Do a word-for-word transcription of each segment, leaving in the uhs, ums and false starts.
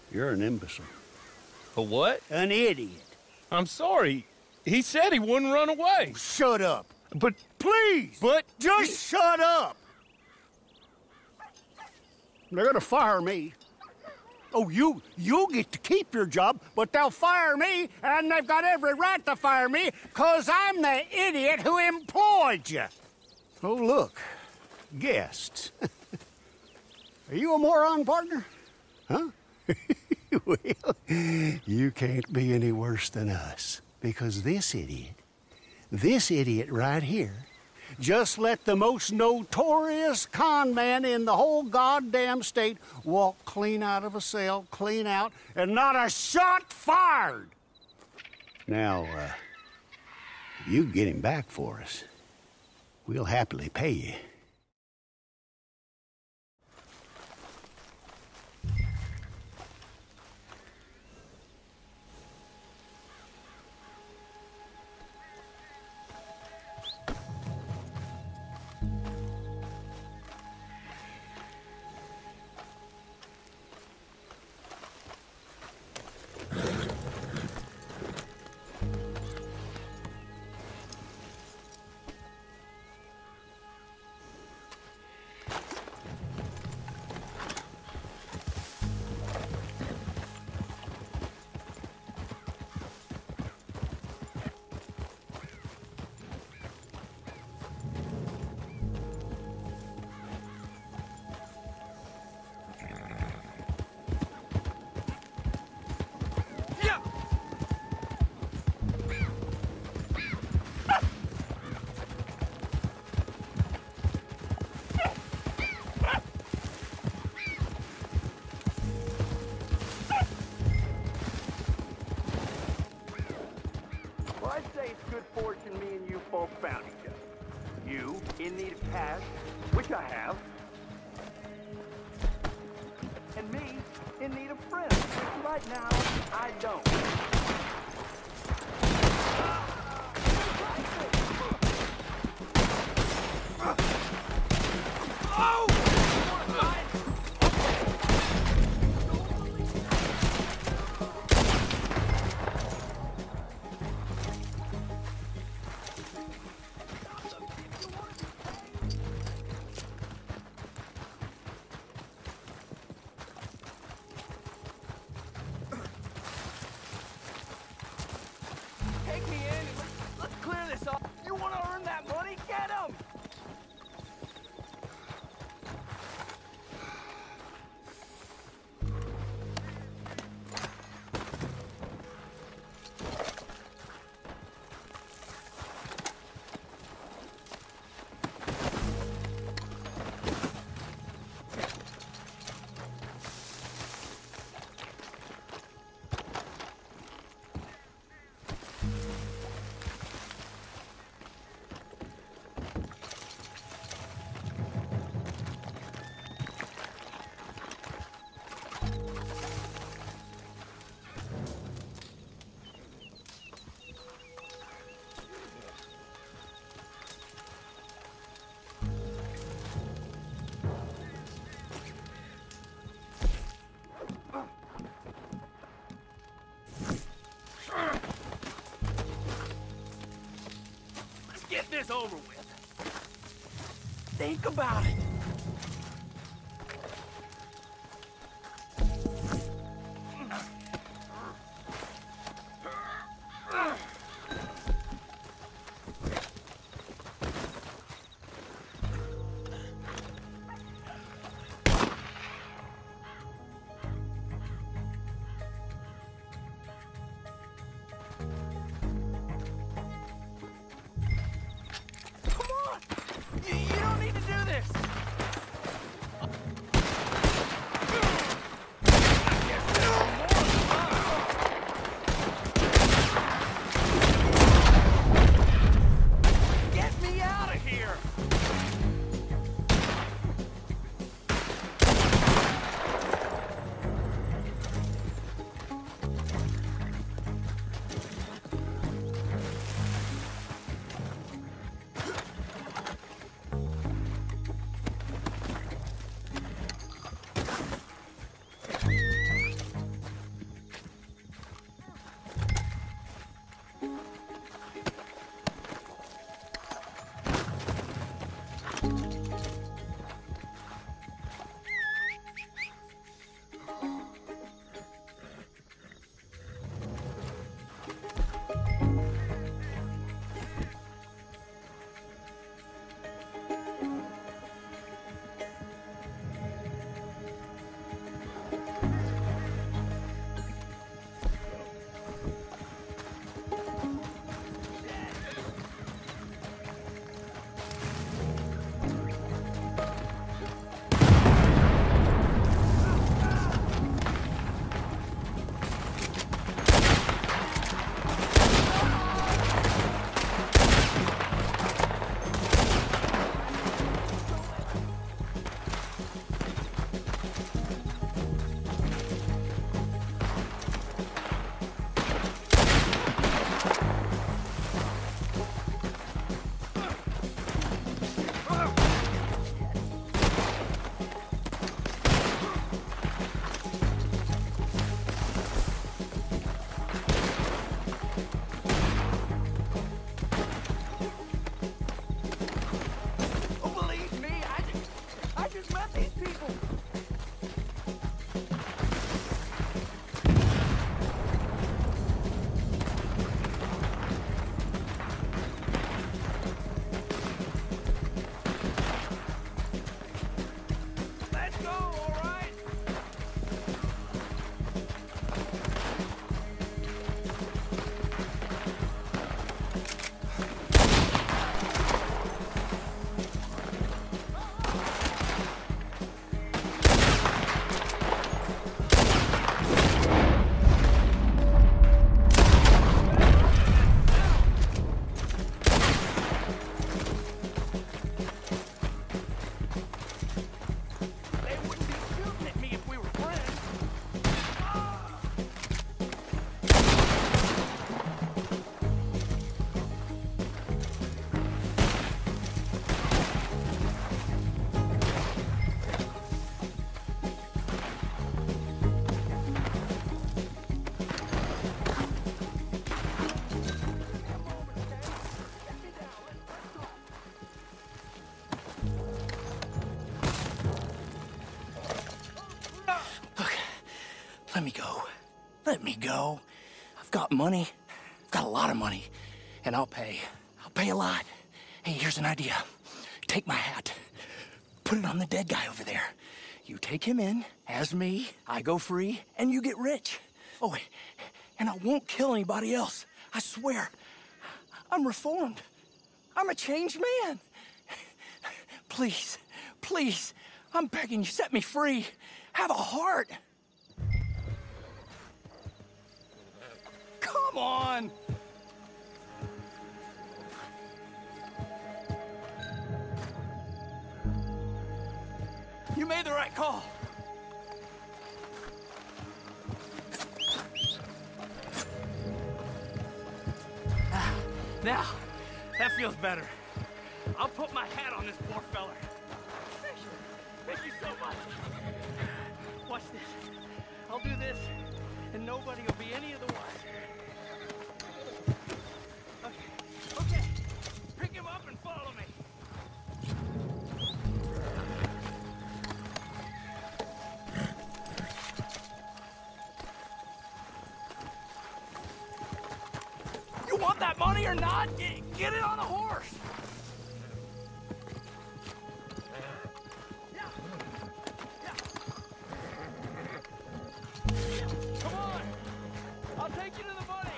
You're an imbecile. A what? An idiot. I'm sorry. He said he wouldn't run away. Shut up. But... Please! But... Just shut up! They're gonna fire me. Oh, you, you get to keep your job, but they'll fire me, and they've got every right to fire me, because I'm the idiot who employed you. Oh, look. Guests. Are you a moron, partner? Huh? Well, you can't be any worse than us, because this idiot, this idiot right here, just let the most notorious con man in the whole goddamn state walk clean out of a cell, clean out, and not a shot fired. Now, uh, if you get him back for us, we'll happily pay you. Good fortune me and you folk found each other. You, in need of cash, which I have. And me, in need of friends, which right now, I don't. Oh! Take me in and let's, let's clear this up. You want to earn that money? Get him! Get this over with. Think about it. You, you don't need to do this! Let me go. Let me go. I've got money. I've got a lot of money. And I'll pay. I'll pay a lot. Hey, here's an idea. Take my hat. Put it on the dead guy over there. You take him in as me, I go free, and you get rich. Oh, and I won't kill anybody else. I swear. I'm reformed. I'm a changed man. Please, please, I'm begging you, set me free. Have a heart. Come on. You made the right call. Ah, now, that feels better. I'll put my hat on this poor fella. Thank you. Thank you so much. Watch this. I'll do this, and nobody will be any of the wiser. Okay, okay. Pick him up and follow me. You want that money or not? Get, get it on the horse. Come on! I'll take you to the money!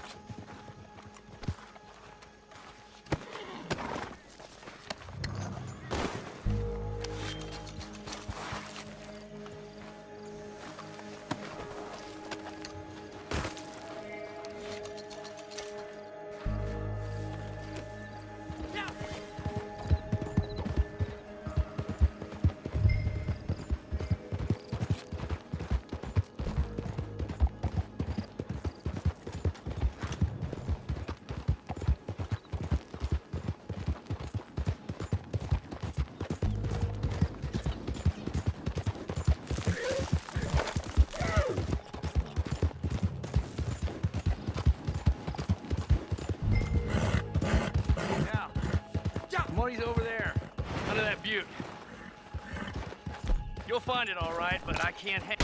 Money's over there, under that butte. You'll find it all right, but I can't hang.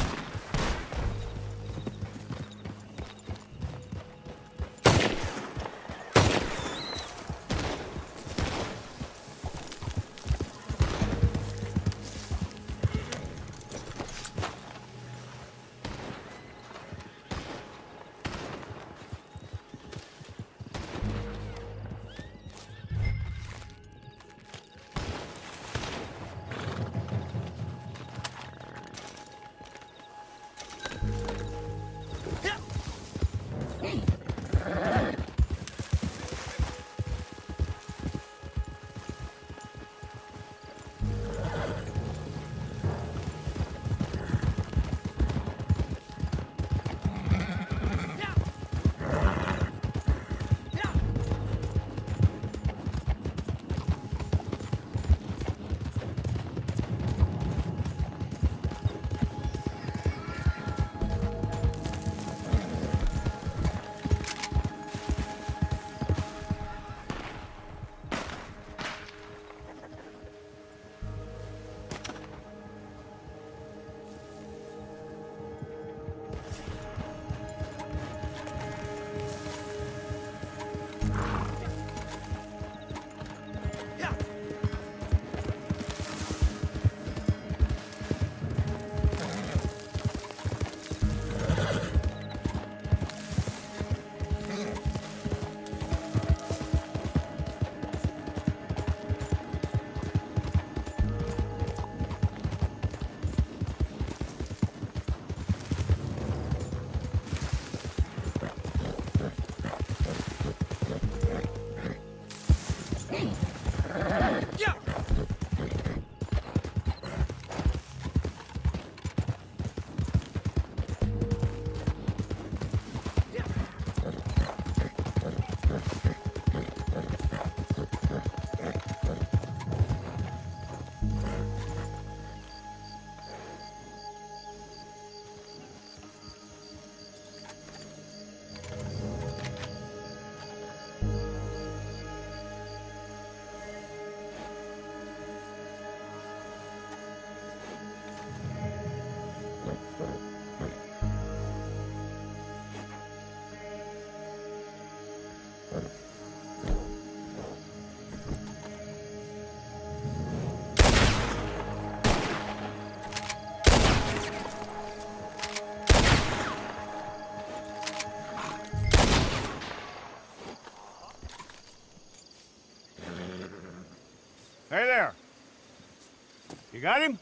got him?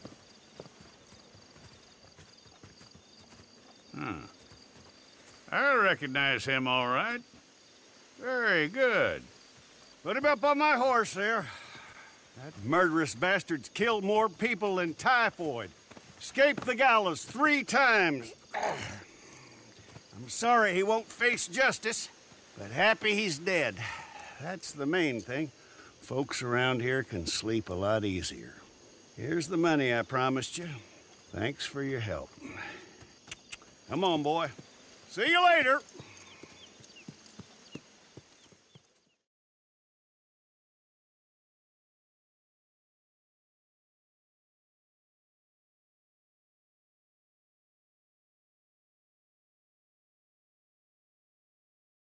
Huh. I recognize him all right. Very good. Put him up on my horse there. That murderous bastard's killed more people than typhoid. Escaped the gallows three times. I'm sorry he won't face justice, but happy he's dead. That's the main thing. Folks around here can sleep a lot easier. Here's the money I promised you. Thanks for your help. Come on, boy. See you later.